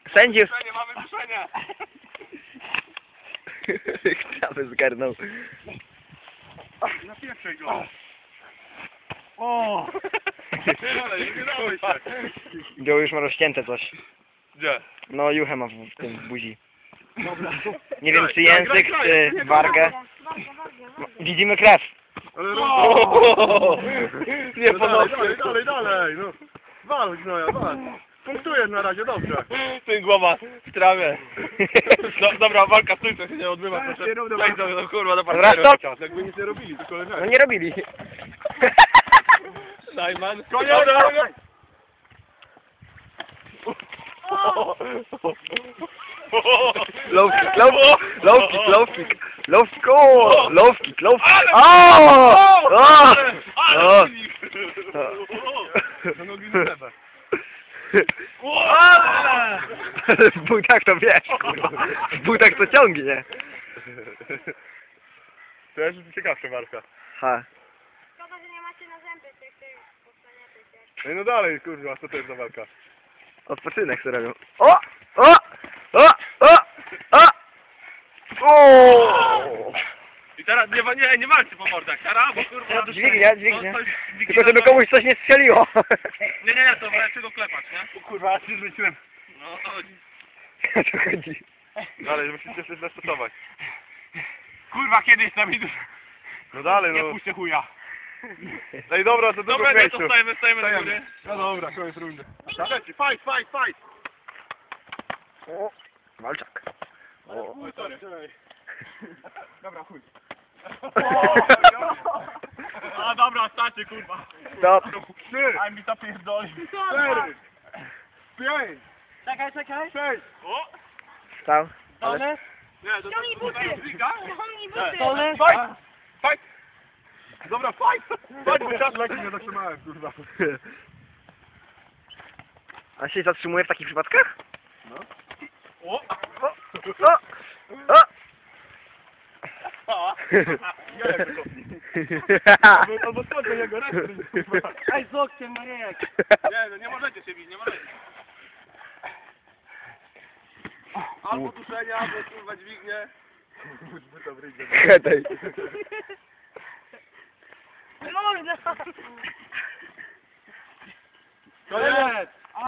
Sędziów! Mamy duszenie! Krawy zgarnął. Na pierwszej go! O! Nie dawaj się! Joe już ma rozcięte coś. Gdzie? No Juchę ma w tym buzi. Dobra. Nie wiem czy język, czy wargę. Widzimy krew. Ale Nie ponownie. Dalej, no. Wal, no ja, wal. Punktujesz na razie, dobrze. Ten głowa w trawie. No, dobra, walka w trójce się nie odbywa, proszę. Nie rób, Wejdź do kurwa do Dobra, partneru. stop! Czas, jakby nic nie robili, tylko No leżeli. nie robili. Najman. Koniec! Low kick, low kick, low kick. Low kick, o! Low kick, low kick. O! O! O! Na nogi na glebę. W butach to wiesz, kurwa. W butach to ciągnie. To jest ciekawsza walka. Ha. Szkoda, że nie macie na zęby tych postaniatek. No i no dalej, kurwa, co to jest za walka? Odpoczynek sobie robią. O! O! O! O! O! O! I teraz nie walczy po mordach, teraz, bo kurwa... Dźwignia, dźwignia. No, to jest Tylko żeby komuś coś nie strzeliło. Nie, to wreszcie go klepać, nie? O kurwa, aż się zwróciłem. No, O co chodzi? Dalej, musicie się zastosować. kurwa, kiedyś na widu... No dalej, no. puszczę chuja. No i dobra, to Dobra, nie, to stajemy do góry. No dobra, koniec rundy. Dawajcie, fight! O! Walczak. Oj, sorry. Dobra, chuj. A dobra, starczy kurwa. Stop. 3, A mi zapierdoli. 4, 5, Czekaj. 6. O! Stał. Dole. Nie, to Ciągnij buty. Ciągnij buty. Dole. Fight! Dobra, fight! Fight, bo czas leci, nie zatrzymałem, kurwa. A się zatrzymuje w takich przypadkach? No. O! O! O! O! Ja jak to albo skąd do niego rękę, kurwa. Ej, z łokciem, Marek. Nie, no nie możecie się bić, nie możecie. Albo duszenia, albo kurwa dźwignię. Hedej. Można. Koniec!